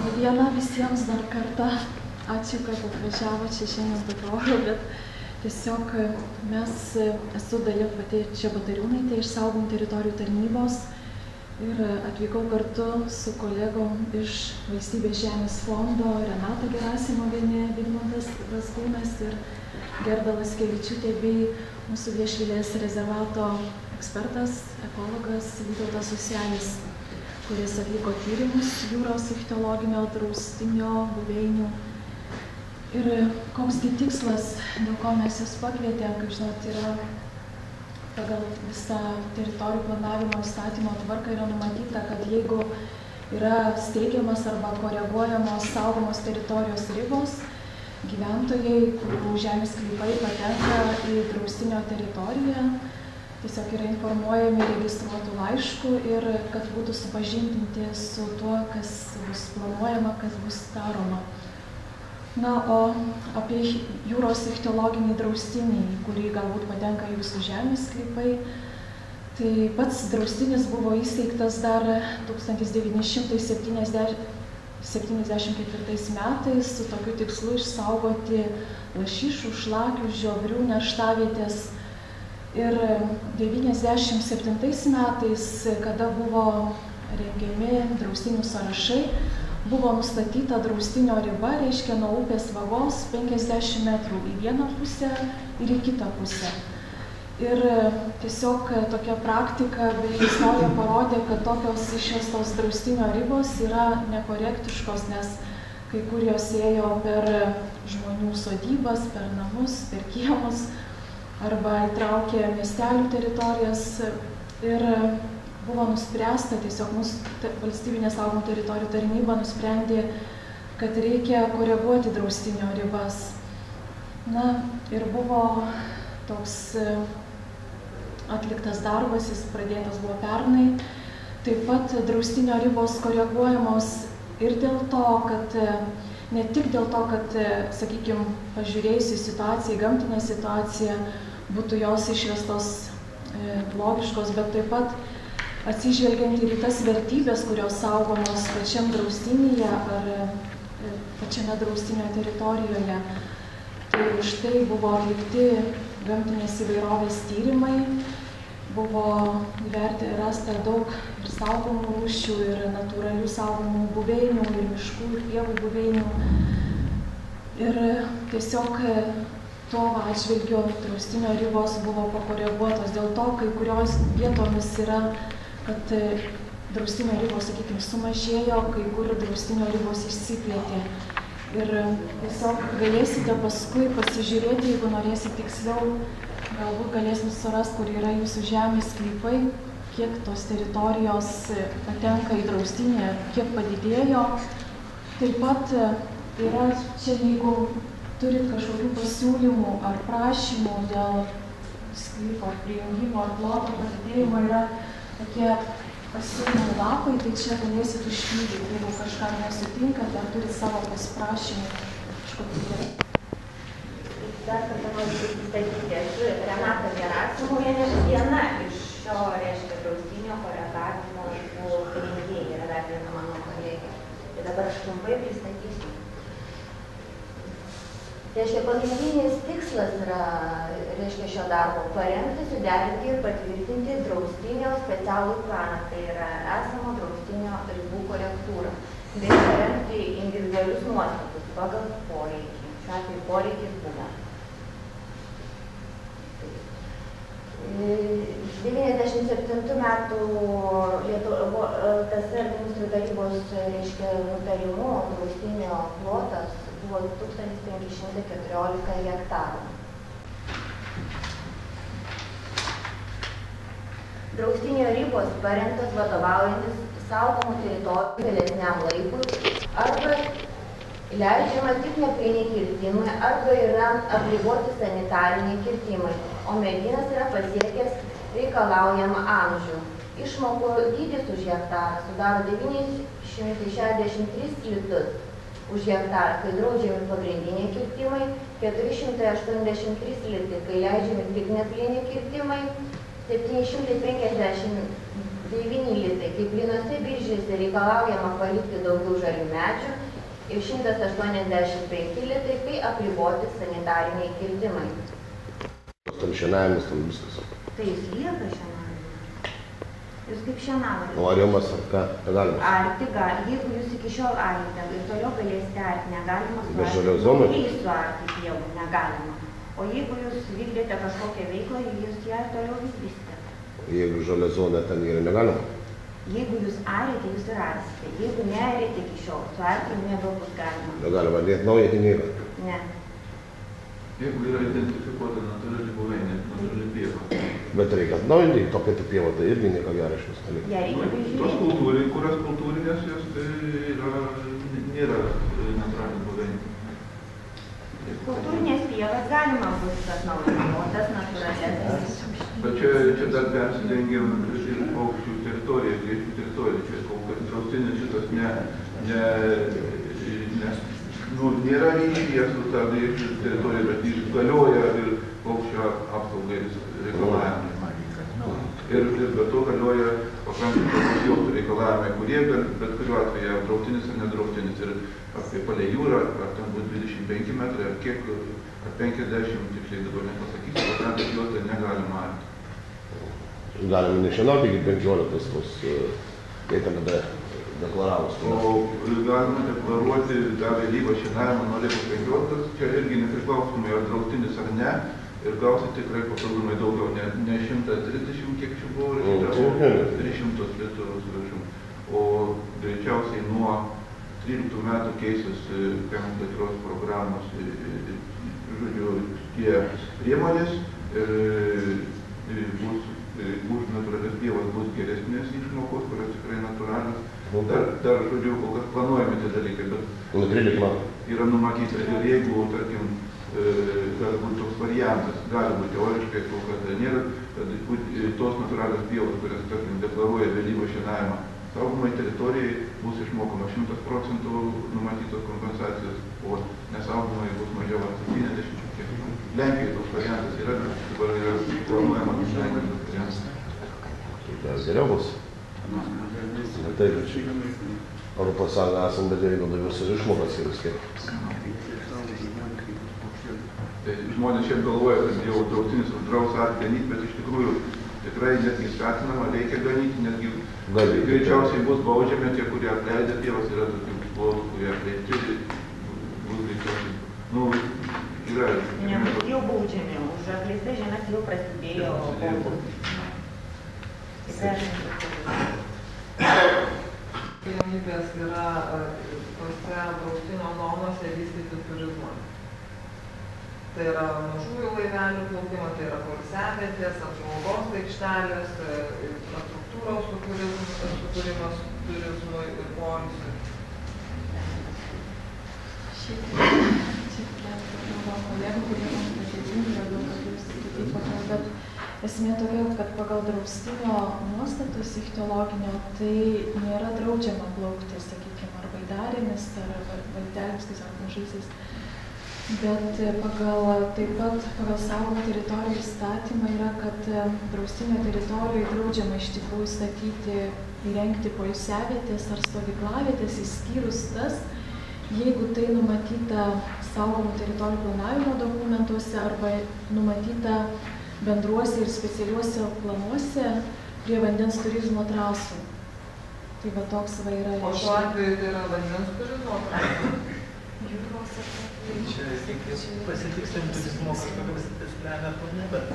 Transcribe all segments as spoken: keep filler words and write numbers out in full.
Diena visiems dar kartą. Ačiū, kad atvažiavo čia šiandien Batorų, bet tiesiog mes, esu Dalia pati Čebatariūnaitė iš Saugomų teritorijų tarnybos ir atvykau kartu su kolegom iš Valstybės žemės fondo Renata Gerasimovienė, Vidmantas Vaskūnas ir Gerda Laskevičiūtė bei mūsų Viešvilės rezervato ekspertas, ekologas Vytautas Uselis, kuris atliko tyrimus jūros ichtiologinio draustinio buveinių. Ir koksgi tikslas, dėl ko mes jas pakvietėm, kaip žinot, yra pagal visą teritorijų planavimo įstatymo tvarką yra numatyta, kad jeigu yra steigiamas arba koreguojamos saugomos teritorijos ribos, gyventojai, kurių žemės sklypai patenka į draustinio teritoriją, tiesiog yra informuojami registruotų laiškų ir kad būtų supažindinti su tuo, kas bus planuojama, kas bus daroma. Na, o apie jūros ichtiologinį draustinį, kurį galbūt patenka jūsų žemės sklypai, tai pats draustinis buvo įsteigtas dar tūkstantis devyni šimtai septyniasdešimt ketvirtais metais su tokiu tikslu išsaugoti lašišų, šlakių, žiobrių nerštavietės. Ir devyniasdešimt septintais metais, kada buvo rengiami draustinių sąrašai, buvo nustatyta draustinio riba, reiškia nuo upės vagos penkiasdešimt metrų į vieną pusę ir į kitą pusę. Ir tiesiog tokia praktika bei istorija parodė, kad tokios išvestos draustinio ribos yra nekorektiškos, nes kai kur jos ėjo per žmonių sodybas, per namus, per kiemus, arba įtraukė miestelių teritorijas. Ir buvo nuspręsta, tiesiog mūsų valstybinė saugomų teritorijų tarnyba nusprendė, kad reikia koreguoti draustinio ribas. Na, ir buvo toks atliktas darbas, jis pradėtas buvo pernai. Taip pat draustinio ribos koreguojamos ir dėl to, kad ne tik dėl to, kad, sakykime, pažiūrėjus į situaciją, į gamtinę situaciją, būtų jos išvestos logiškos, bet taip pat atsižvelgiant ir į tas vertybės, kurios saugomos pačiam draustinyje ar pačiame draustinio teritorijoje. Tai už tai buvo atlikti gamtinės įvairovės tyrimai, buvo įverti rasta daug ir saugomų rūšių, ir natūralių saugomų buveinių, ir miškų, ir pievų buveinių. Ir tiesiog tuo atžvilgiu draustinio ribos buvo pakoreguotos. Dėl to kai kurios vietomis yra, kad draustinio ribos, sakykime, sumažėjo, kai kur draustinio ribos išsiplėtė. Ir tiesiog galėsite paskui pasižiūrėti, jeigu norėsite tiksliau, galbūt galėsim surasti, kur yra jūsų žemės sklypai, kiek tos teritorijos patenka į draustinį, kiek padidėjo. Taip pat yra čia, jeigu turit kažkokių pasiūlymų ar prašymų dėl sklypo prijungimo ar ploto padidėjimo, yra tokie pasiūlymų lapai, tai čia galėsit užpildyti, jeigu kažką nesutinkat, ar turit savo pasiprašymų kažkokį. Dar kartą noriu pristatyti, esu Renata Gerasimovienė, viena iš šio, reiškia, draustinio koregavimo rengėjų, yra dar viena mano kolegė. Tai dabar aš trumpai pristatysiu. Reiškia, pagrindinis tikslas yra, reiškia, šio darbo parengti, suderinti ir patvirtinti draustinio specialų planą, tai yra esamo draustinio ribų korektūrą, bei parengti individualius nuostatus pagal poreikį. Šiuo atveju poreikis buvo. devyniasdešimt septintų metų T S R ministrų tarybos, reiškia, nutarimu draustinio plotas buvo tūkstantis penki šimtai keturiolika hektarų. Draustinio ribos parengtos vadovaujantis saugomų teritorijų vėlesniam laikui arba leidžiama tik nepliniai kirtimai arba yra apriboti sanitariniai kirtimai, o medynas yra pasiekęs reikalaujamą amžių. Išmokų dydis už hektarą sudaro devyni šimtai šešiasdešimt tris litus už hektarą, kai draudžiami pagrindiniai kirtimai, keturi šimtai aštuoniasdešimt trys litai, kai leidžiami tik nepliniai kirtimai, septyni šimtai penkiasdešimt devyni litai, kai plynose biržėse reikalaujama palikti daugiau žalių medžių ir šimtas aštuoniasdešimt penki litai, kai apriboti sanitariniai kirtimai. Tam šienavimas, tam viskas. Tai jūs lieka šienavimą? Jūs kaip šienavote? O arimas ar ką? Negalimas? Arti gali. Jeigu jūs iki šiol arite ir toliau galėsite arti, negalima Be žalios zonos? Naujai suarti pievų, negalima. O jeigu jūs vykdėte kažkokią veiklą, jūs ją toliau vykdysite. Jeigu žalia zona ten yra negalima? Jeigu jūs arite, jūs ir arsite. Jeigu nearite iki šiol, suarti nebebus galima. Negalima, net nauja ten nėra. Ne. Jeigu yra identifikuota natūrali buveinė, natūrali pieva. Bet reikia atnaujinti tokią tą pievą, tai irgi nieko gero iš visko neliko. Ja reikia Tos prižiūrėti. kultūrai, kurios kultūrinės, jos tai yra, nėra natūrali buveinė. Kultūrinės pievas galima bus atnaujinti, o tas natūralės. Bet čia, čia dar persidengiam ir paukščių teritoriją, griežčių teritoriją. Čia kol kas draustinis šitas ne, ne, ne, nu, nėra ryšyje su ta griežčių teritorija, bet jis galioja ir paukščio apsaugai reikalavimai. Ir, ir be to galioja pakankamai paukščių reikalavimai, kurie bet, bet kuriuo atveju draustinis ar nedraustinis. Ir apie palei jūrą, ar ten bus dvidešimt penki metrai, ar kiek, ar penkiasdešimt, tiksliai dabar nepasakysiu, pakrantės juostą negalima arti. Galime nešienauti iki penkioliktos tos, kai ten tada deklaravus. O galima deklaruoti dar vėlyvą šienavimą nuo Liepos penkioliktos, čia irgi nepriklausomai ar draustinis ar ne, ir gausi tikrai papildomai daugiau, ne, ne šimtas trisdešimt, kiek čia buvo, o tris šimtus litrų suvežimų. O greičiausiai nuo tryliktų metų keisis kaimo plėtros programos, žodžiu, tie priemonės ir bus, už natūralias pievas bus geresnės išmokos, kurios tikrai natūralios. Dar, dar, žodžiu, kol kas planuojami tie dalykai, bet yra numatyti ir jeigu, tarkim, gali būti toks variantas, gali būti teoriškai, kol kas tai nėra, kad tos natūralios pievos, kurias, tarkim, deklaruoja vėlyvą šienavimą saugomai teritorijai, bus išmokama šimtas procentų numatytos kompensacijos, o nesaugomai bus mažiau ar septyniasdešimt. Lenkijai toks variantas yra, dabar yra planuojama Lenkijos toks variantas. Tai geriau bus. Taip, Europos Sąjunga esam, bet jeigu visas išmokas yra skirtas. Tai žmonės šiaip galvoja, kad jau draustinis uždraus ar ganyti, bet iš tikrųjų tikrai netgi skatinama, reikia ganyti, netgi greičiausiai bus baudžiami tie, kurie apleidė pievas, yra tokių plotų, kurie apleisti, bus greičiausiai. Nu, yra. Nebus jau baudžiami, už apleistas žemės jau prasidėjo baudos. Galimybės yra tose draustinio zonose vystyti turizmą. Tai yra mažųjų laivelių plaukimo, tai yra poilsiavietės, apžvalgos aikštelės, infrastruktūros sukūrimas turizmui ir poilsiui. Šiaip keletą kolegų, kurie man pateikingi, ir daug kad jūs kitaip pakalbėt. Esmė tokia, kad pagal draustinio nuostatus ichtiologinio tai nėra draudžiama plaukti, sakykime, ar baidarėmis, ar valtelėmis, kai sako mažaisiais. Bet pagal, taip pat pagal saugomų teritorijų įstatymą yra, kad draustinio teritorijoje draudžiama iš tikrųjų statyti, įrengti poilsiavietės ar stovyklavietės, išskyrus tas, jeigu tai numatyta saugomų teritorijų planavimo dokumentuose arba numatyta bendruose ir specialiuose planuose prie vandens turizmo trasų. Tai va toks va yra. O šiuo atveju tai yra vandens turizmo trasų? Jūros ar Tai čia reikės pasitikslinti turizmo kažkokios lemia plane, bet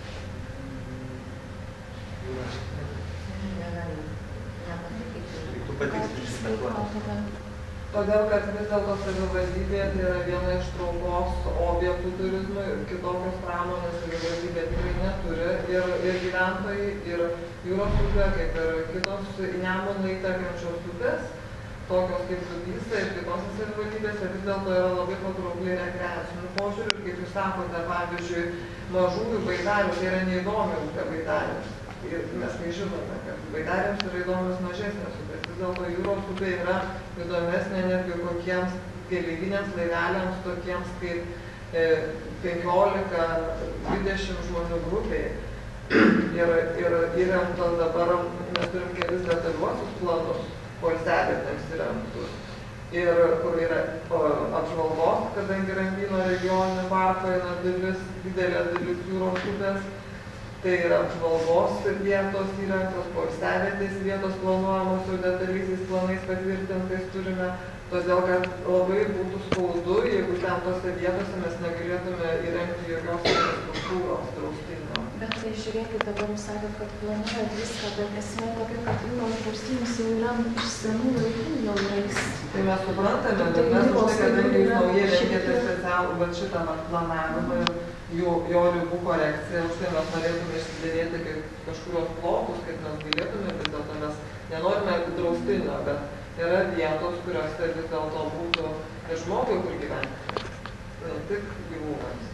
reiktų patikslinti šitą planą. Todėl, kad vis dėlto savivaldybė tai yra viena iš traukos objektų turizmui, kitokios pramonės savivaldybė tikrai neturi ir, ir gyventojai, ir jūros upė, kaip ir kitos į Nemuną įtekančios upės, tokios kaip Dubysa ir kitose savivaldybėse vis dėlto yra labai patraukli rekreacinių požiūrių. Kaip jūs sakote, pavyzdžiui, mažųjų baidarių, tai yra neįdomi upė baidarėms. Ir mes nežinome, kad baidarėms yra įdomios mažesnės upės. Vis dėlto jūros upė yra įdomesnė netgi kokiems keleiviniams laiveliams, tokiems kaip e, penkiolika dvidešimt žmonių grupiai. ir, ir įrengtos dabar, mes turim kelis detaliuosius planus, poilsiavietėms įrengtus. Ir kur yra apžvalgos, kadangi Rambyno regioninio parko yra dalis, didelė dalis jūros upės, tai yra apžvalgos vietos įrengtos, poilsiavietės vietos planuojamos su detaliaisiais planais patvirtintais turime, todėl kad labai būtų skaudu, jeigu ten tose vietose mes negalėtume įrengti jokios infrastruktūros draustinio. Bet tai žiūrėkit, dabar jūs sakėt, kad planuojat viską, bet esmė tokia, kad jūros draustinis jau yra iš senų laikų jau yra jis. Tai mes suprantame, bet mes už tai, kadangi jūs naujai rengėte specialų, bet šitą planavimą ir jo, jo ribų korekciją, už tai mes norėtume išsiderėti kaip kažkurios plotus, kaip mes galėtume, vis dėlto mes nenorime draustinio, bet yra vietos, kuriuose vis dėlto būtų ir žmogui, kur gyventi, ne tik gyvūnams.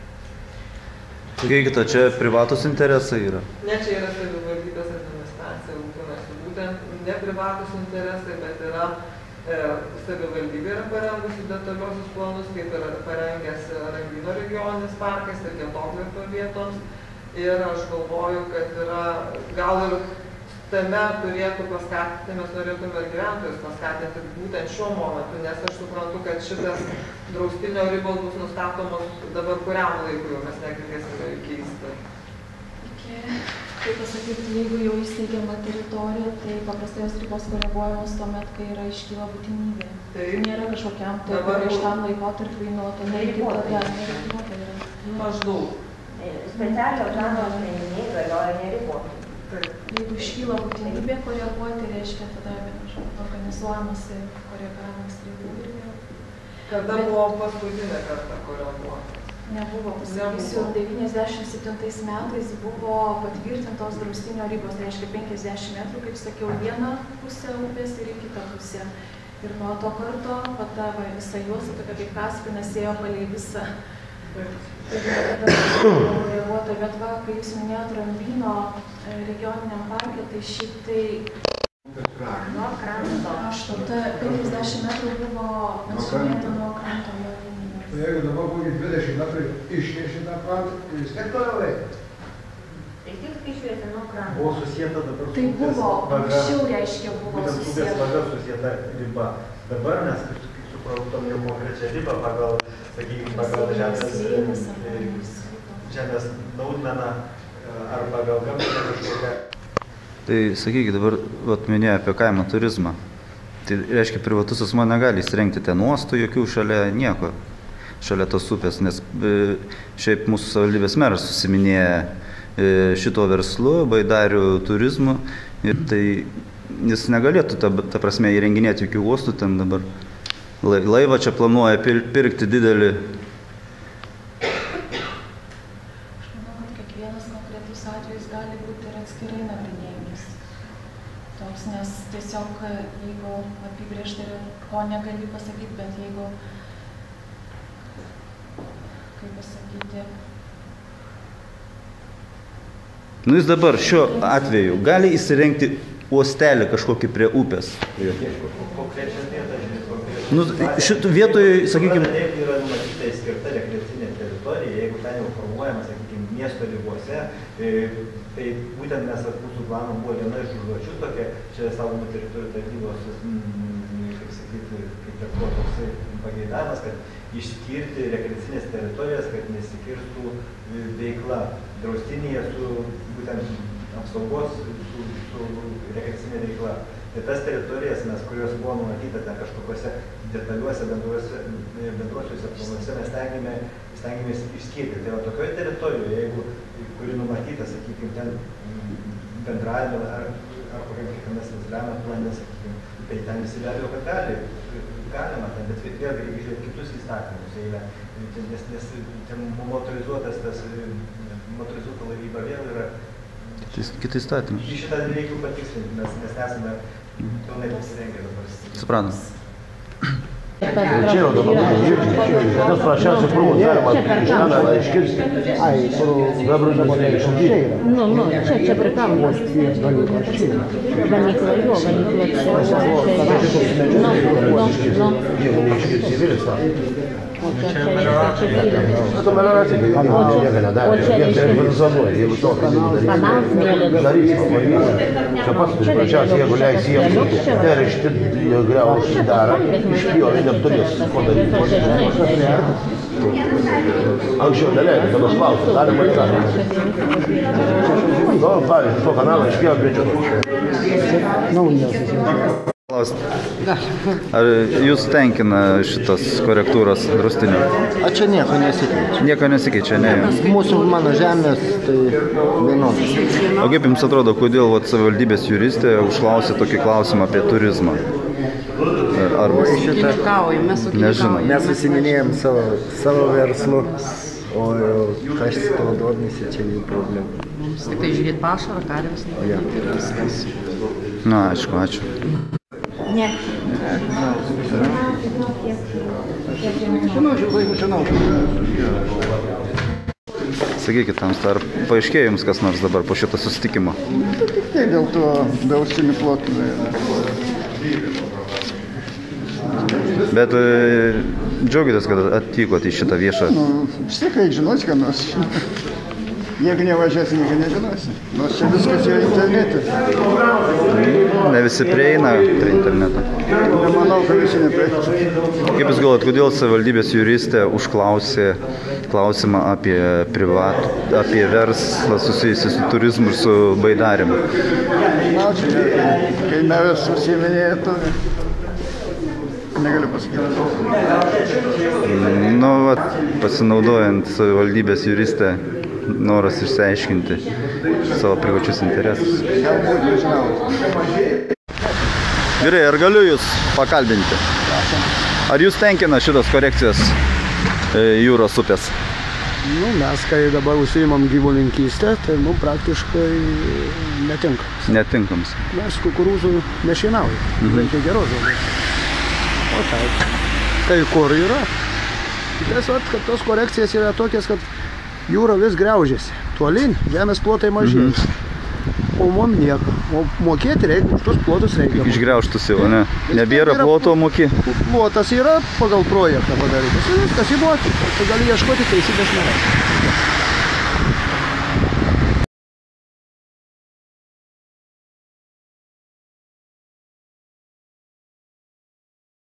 Sakykite, čia privatus interesai yra? Ne, čia yra savivaldybės administracija, rūpinasi būtent ne privatus interesai, bet yra e, savivaldybė yra parengusi detaliosius planus, kaip yra parengęs Rambyno regioninis parkas ir Gietokvirto vietoms. Ir aš galvoju, kad yra, gal ir tame turėtų paskatinti, mes norėtume ir gyventojus paskatinti būtent šiuo momentu, nes aš suprantu, kad šitas draustinio ribos bus nustatomos dabar kuriam laikui, jau mes negalėsime jų keisti. Iki, kaip pasakyti, jeigu jau įsteigiama teritorija, tai paprastai jos ribos koreguojamos tuomet, kai yra iškyla būtinybė. Tai nėra kažkokiam tai prieštam laikotarpiui nuo to neįgyvota, neribotai yra. Maždaug. Specialio plano sprendiniai galioja neribotai. Jeigu iškyla būtinybė koreguoti, reiškia tada organizuojamas koregavimas ribų ir vėl. Kada Bet buvo paskutinę kartą koreguoti? Nebuvo, pasakysiu, devyniasdešimt septintais metais buvo patvirtintos draustinio ribos, tai reiškia penkiasdešimt metrų, kaip sakiau, vieną pusę upės ir į kitą pusę. Ir nuo to karto, va ta va, visa juosta, tokia kaip Kaspinas, ėjo palei visą. Koreguota, bet va, kai jūs minėjot Rambyno regioniniam parke, tai šitai nuo kranto. aštunta penkiasdešimt metrų buvo atžymėta nuo kranto jo linijos. Tai jeigu dabar kokį dvidešimt metrų išneši tą krantą, tai vis tiek toliau reikia. Tai tik skaičiuojasi nuo kranto. Buvo susieta dabar Tai buvo, anksčiau reiškia buvo susieta. Būtent upės vaga susieta riba. Dabar mes supratom jau konkrečią ribą pagal, sakykime, pagal žemės, žemės naudmeną ar pagal gamtinę kažkokią. Tai sakykit, dabar vat, minėjo apie kaimo turizmą. Tai reiškia, privatus asmuo negali įsirengti ten uostų, jokių šalia nieko, šalia tos upės, nes e, šiaip mūsų savivaldybės meras susiminėja e, šito verslu, baidarių turizmu, ir tai jis negalėtų, ta, ta prasme, įrenginėti jokių uostų ten dabar. Laivą čia planuoja pirkti didelį. Aš manau, kad kiekvienas konkretus atvejis gali būti ir atskirai nagrinėjimas. Toks, nes tiesiog, jeigu apibrėžta yra, ko negali pasakyti, bet jeigu, kaip pasakyti... Nu jis dabar šiuo atveju gali įsirengti uostelį kažkokį prie upės. Konkrečią vietą, žinai, Nu, šitų vietoj, sakykime... Jeigu yra numatyta įskirta rekreacinė teritorija, jeigu ten jau formuojama, sakykime, miesto ribose, tai būtent mes, mūsų plano buvo viena iš užduočių tokia, čia saugomų teritorijų tarnybos, kaip sakyti, kaip ir buvo toksai pageidavimas, kad išskirti rekreacinės teritorijas, kad nesikirstų veikla draustinėje su būtent apsaugos su, su rekreacinė veikla. Ir tas teritorijas, mes, kurios buvo numatyta ten kažkokiuose detaliuose bendruosiuose planuose, mes stengiame, stengiamės išskirti. Tai va tokioje teritorijoje, jeigu, kuri numatyta, sakykime, ten bendravimo ar, ar kokiam kiekvienas bendravimo plane, sakykime, tai ten visi be abejo, kad gali, galima ten, bet vėlgi reikia žiūrėti kitus įstatymus, eilę, nes, nes ten motorizuotas tas, motorizuota laivyba vėl yra. Kitai įstatymai. Į šitą reikia patikslinti, mes, mes nesame pilnai pasirengę dabar. Suprantam. Čia jau dabar tas prašiausiai krūmus galima iš kamerą iškirsti. Ai, pro bebrų žemotė iššūkį. Nu, nu, čia, čia prikalbos. Ganykla jo, ganykla čia. Jeigu neiškirsi vyris, Tu melioracija, jeigu nieko nedarė, jie organizuoja, jeigu to, kad darys, čia pats paprasčiausiai, jeigu leis jiems teršti, griaužti darą, išpjovė, neturės ko daryti. Anksčiau neleido, kad aš klausiu, darė melioraciją. Nu, pavyzdžiui, to kanalą išpjovė biudžetą. Ar jūs tenkina šitas korektūros draustinio? A čia nieko nesikeičia. Nieko nesikeičia, ne? Mūsų mano žemės tai vienodas. O kaip jums atrodo, kodėl vat, savivaldybės juristė užklausė tokį klausimą apie turizmą? Arba... Nežinau. Mes užsiminėjom savo, savo verslu, o kas to domisi, čia jų problema. Mums tik tai žiūrėti pašarą, karves, viskas. Na, aišku, ačiū. Ne. Sakykit, ar paaiškėjo jums kas nors dabar po šito susitikimo? Tik tai dėl to draustinių plotų. Bet džiaugiatės, kad atvykote į šitą viešą? Nu, vis tiek, kai žinosi, ką nors. Jeigu nevažiuosi, nieko nežinosi. Nors čia viskas yra internete. Ne visi prieina prie interneto. Nemanau, kad visi neprieina. Kaip jūs galvojat, kodėl savivaldybės juristė užklausė klausimą apie privatų, apie verslą susijusį su turizmu ir su baidarimu? Na, čia, kai meras užsiminėja, to negaliu pasakyti. Nu, vat, pasinaudojant savivaldybės juristę, noras išsiaiškinti savo privačius interesus. Gerai, ar galiu jūs pakalbinti? Ar jūs tenkina šitos korekcijos jūros upės? Nu, mes, kai dabar užsiimam gyvulininkystę, tai mums praktiškai netinkams. Netinkams. Mes kukurūzų nešienaujam, Mhm. reikia geros žolės. O taip, kai kur yra. Tiesiog, kad tos korekcijas yra tokias, kad jūra vis griaužiasi. Tolyn žemės plotai mažėja. Mhm. O mum nieko. O mokėti reikia, už tos plotus reikia. Išgriaužtus jau, ne? Nebėra ploto moki? Plotas yra pagal projektą padarytas. Viskas įduoti. Tu gali ieškoti teisybės nerasti.